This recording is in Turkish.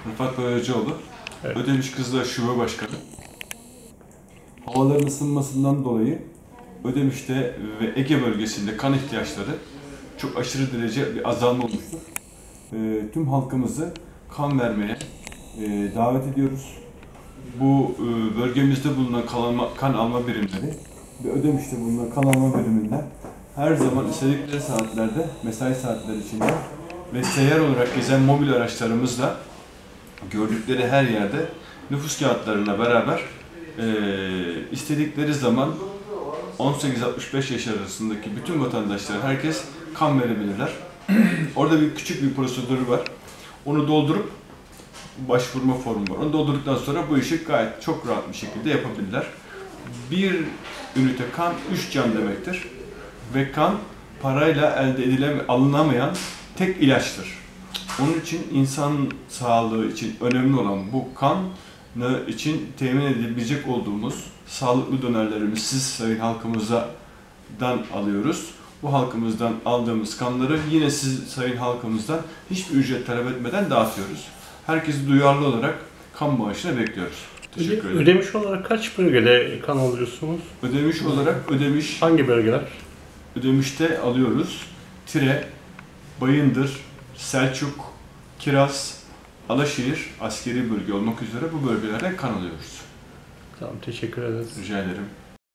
Rıfat Boyacıoğlu, Evet. Ödemiş Kızılay Şube Başkanı. Havaların ısınmasından dolayı Ödemiş'te ve Ege bölgesinde kan ihtiyaçları çok aşırı derece bir azalma olmuştur. Tüm halkımızı kan vermeye davet ediyoruz. Bu bölgemizde bulunan kan alma birimleri ve Ödemiş'te bulunan kan alma biriminden her zaman istedikleri saatlerde, mesai saatleri içinde ve seyyar olarak gezen mobil araçlarımızla gördükleri her yerde nüfus kağıtlarıyla beraber istedikleri zaman 18-65 yaş arasındaki bütün vatandaşlar, herkes kan verebilirler. Orada küçük bir prosedür var. Onu doldurup başvurma formu var. Onu doldurduktan sonra bu işi gayet çok rahat bir şekilde yapabilirler. Bir ünite kan 3 can demektir. Ve kan parayla alınamayan tek ilaçtır. Onun için insan sağlığı için önemli olan bu kan için temin edebilecek olduğumuz sağlıklı dönerlerimizi siz sayın halkımızdan alıyoruz. Bu halkımızdan aldığımız kanları yine siz sayın halkımızdan hiçbir ücret talep etmeden dağıtıyoruz. Herkesi duyarlı olarak kan bağışına bekliyoruz. Teşekkür ederim. Ödemiş olarak kaç bölgede kan alıyorsunuz? Ödemiş olarak Hangi bölgeler? Ödemiş'te alıyoruz. Tire, Bayındır, Selçuk, Kiraz, Alaşehir askeri bölge olmak üzere bu bölgelerde kan alıyoruz. Tamam, teşekkür ederiz. Rica ederim.